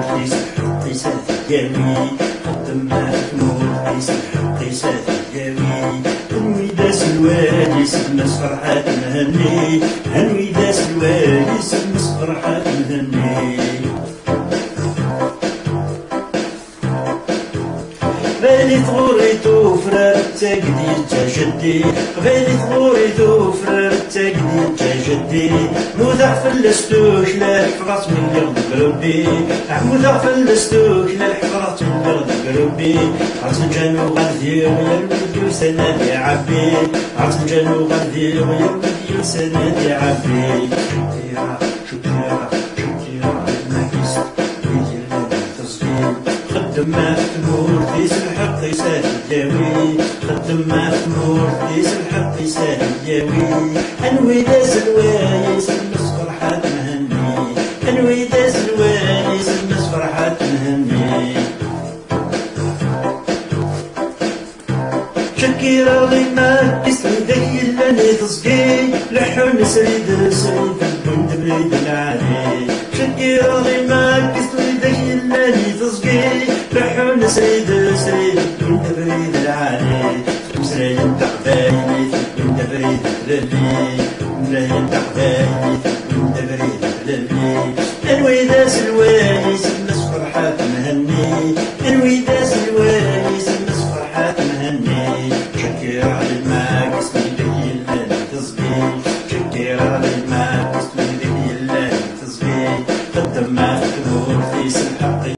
يسحق قيسات الجاوي خدم ما تموت يسحق قيسات الجاوي هنوي داس الوالي سمس فرحات مهني هنوي داس الوالي سمس فرحات مهني غالي ثغوريتو فرار التقدير تا جدي غالي ثغوريتو فرار التقدير تا جدي موثق فلستوك لا الحفرات من يغضب ربي موثق فلستوك لا الحفرات من يغضب ربي عتنجانو غندير ويا الوديو سنادي عبي عتنجانو غندير ويا الوديو سنادي عبي شكرا الماكيست ويدير لنا تصغير خدم ما تمور ديس الحق يسال الجاوي خدم ما تمور ديس الحق يسال الجاوي انوي داس الوايس